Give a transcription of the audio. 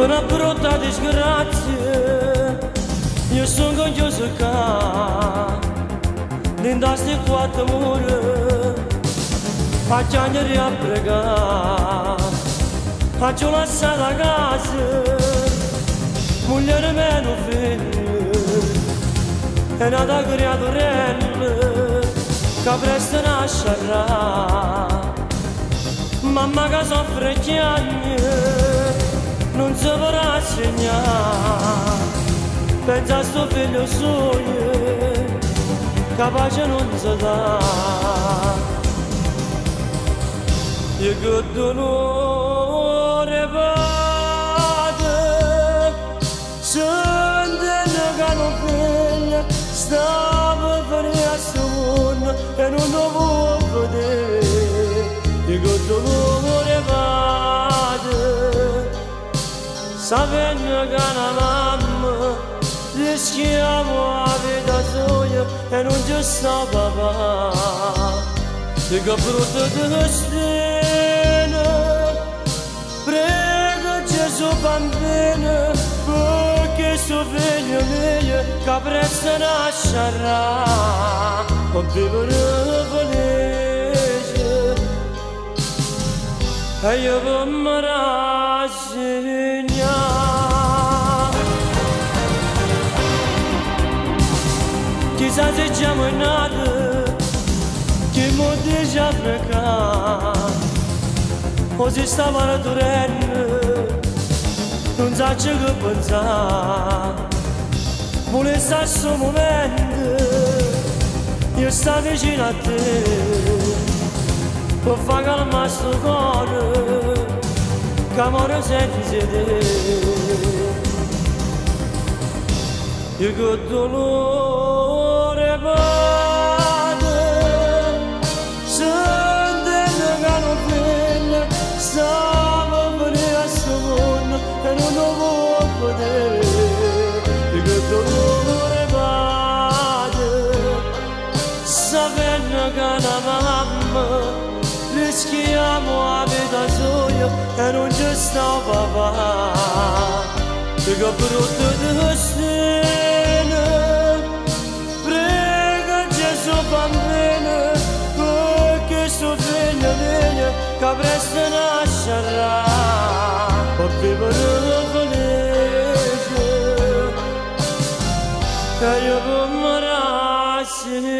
una brutta disgrazia, io sono orgoglioso che in queste quattro mura a chiamare a pregare, faccio lasciare a casa, moglie meno figlio, è nata creaturella che presto nascerà, mamma che soffre chiagna non si vorrà segnare, pensa a sto figlio suo, capace non si dà. E che dolore vado, sentendo che non figlio stava per il sonno e non lo può vedere. E che dolore vado, sapendo che una mamma rischiamo la vita sua e non ci sta papà. E che brutto destino, prego Gesù bambino, perché suo figlio mio che presto nascerà, per vivere felice. E io per me rassegnare, chissà se siamo nati, che mi dice a pregare, o se stava la torrente, non sa che pensare, vuole stare sto momento, io sto vicino a te, per far calmare sto cuore, che muore senza te. E che dolore vado, sentendo che non figlio stava per il sonno e non lo può vedere. E che dolore vado, sapendo che una mamma rischiamo la vita sua e non ci sta papà. E che brutto destino, prega Gesù bambino, perché suo figlio mio che presto nascerà, per vivere felice. E io per me